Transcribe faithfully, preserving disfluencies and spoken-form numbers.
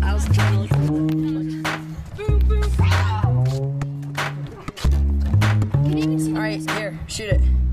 I was trying to look. Boom, boom. All right, here, shoot it.